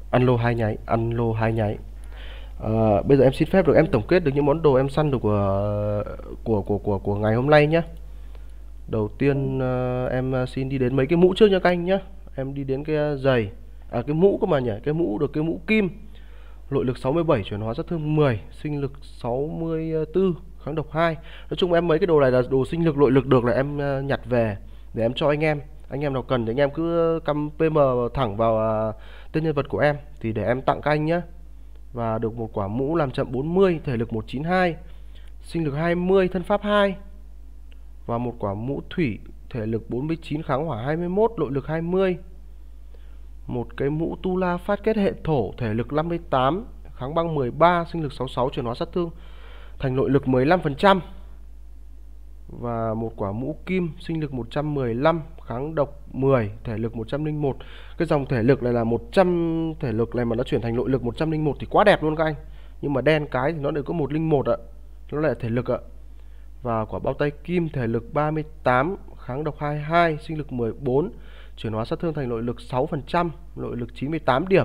Ăn lô hai nháy, ăn lô hai nháy. Bây giờ em xin phép được em tổng kết được những món đồ em săn được của ngày hôm nay nhé. Đầu tiên em xin đi đến mấy cái mũ trước nha các anh nhé. Em đi đến cái giày, cái mũ cơ mà nhỉ, cái mũ được cái mũ kim, nội lực 67, chuyển hóa sát thương 10, sinh lực 64, kháng độc 2. Nói chung em mấy cái đồ này là đồ sinh lực nội lực được là em nhặt về để em cho anh em. Anh em nào cần thì anh em cứ cắm PM thẳng vào tên nhân vật của em thì để em tặng các anh nhé. Và được một quả mũ làm chậm 40, thể lực 192, sinh lực 20, thân pháp 2. Và một quả mũ thủy, thể lực 49, kháng hỏa 21, nội lực 20. Một cái mũ tu la phát kết hệ thổ, thể lực 58, kháng băng 13, sinh lực 66, chuyển hóa sát thương thành nội lực 15%. Và một quả mũ kim, sinh lực 115, kháng độc 10, thể lực 101. Cái dòng thể lực này là 100 thể lực này mà nó chuyển thành nội lực 101 thì quá đẹp luôn các anh. Nhưng mà đen cái thì nó được có 101 ạ. Nó lại thể lực ạ. Và quả bao tay kim, thể lực 38, kháng độc 22, sinh lực 14, chuyển hóa sát thương thành nội lực 6%, nội lực 98 điểm.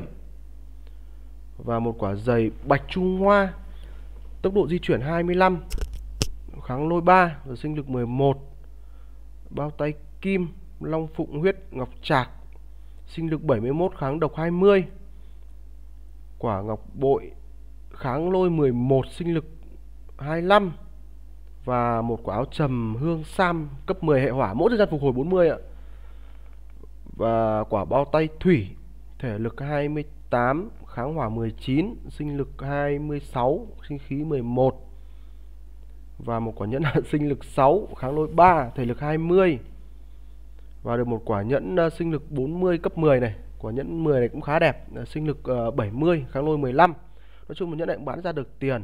Và một quả giày bạch trung hoa, tốc độ di chuyển 25, kháng lôi 3 và sinh lực 11. Bao tay kim, long phụng huyết ngọc trạc, sinh lực 71, kháng độc 20. Quả ngọc bội, kháng lôi 11, sinh lực 25. Và một quả áo trầm hương sam cấp 10 hệ hỏa, mỗi thời gian phục hồi 40 ạ. Và quả bao tay thủy, thể lực 28, kháng hỏa 19, sinh lực 26, sinh khí 11. Và một quả nhẫn sinh lực 6, kháng lôi 3, thể lực 20. Và được một quả nhẫn sinh lực 40 cấp 10 này. Quả nhẫn 10 này cũng khá đẹp, sinh lực 70, kháng lôi 15. Nói chung một nhẫn này cũng bán ra được tiền.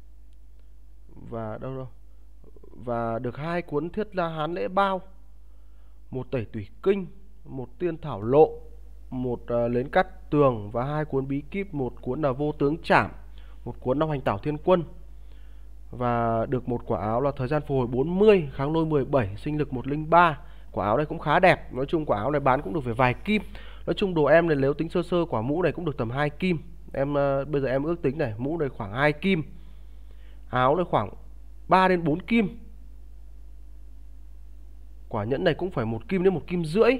Và đâu và được 2 cuốn thiết la hán lễ bao, một tẩy tủy kinh, một tiên thảo lộ, một nến cắt tường và 2 cuốn bí kíp, một cuốn là vô tướng trảm, một cuốn long hành tảo thiên quân. Và được một quả áo là thời gian phục hồi 40, kháng lôi 17, sinh lực 103. Quả áo này cũng khá đẹp. Nói chung quả áo này bán cũng được phải vài kim. Nói chung đồ em này nếu tính sơ sơ quả mũ này cũng được tầm 2 kim. Em bây giờ em ước tính này, mũ này khoảng 2 kim, áo này khoảng 3 đến 4 kim. Quả nhẫn này cũng phải 1 kim đến 1 kim rưỡi.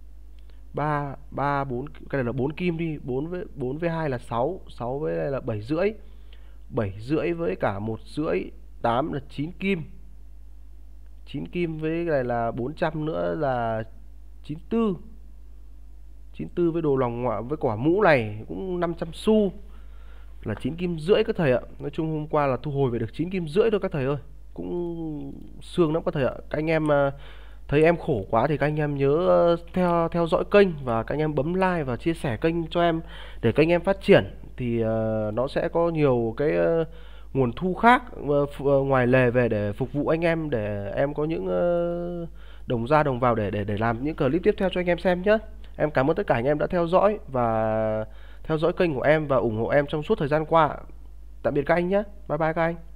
4 cái này là 4 kim đi, 4 với 2 là 6, 6 với đây là 7 rưỡi. 7 rưỡi với cả 1 rưỡi, 8 là 9 kim. 9 kim với cái này là 400 nữa là 94. 94 với đồ lòng ngoại với quả mũ này cũng 500 xu là 9 kim rưỡi các thầy ạ. Nói chung hôm qua là thu hồi về được 9 kim rưỡi thôi các thầy ơi. Cũng sương lắm các thầy ạ. Các anh em thấy em khổ quá thì các anh em nhớ theo dõi kênh và các anh em bấm like và chia sẻ kênh cho em để các anh em phát triển thì nó sẽ có nhiều cái nguồn thu khác ngoài lề về để phục vụ anh em, để em có những đồng ra đồng vào để làm những clip tiếp theo cho anh em xem nhé. Em cảm ơn tất cả anh em đã theo dõi và theo dõi kênh của em và ủng hộ em trong suốt thời gian qua. Tạm biệt các anh nhé. Bye bye các anh.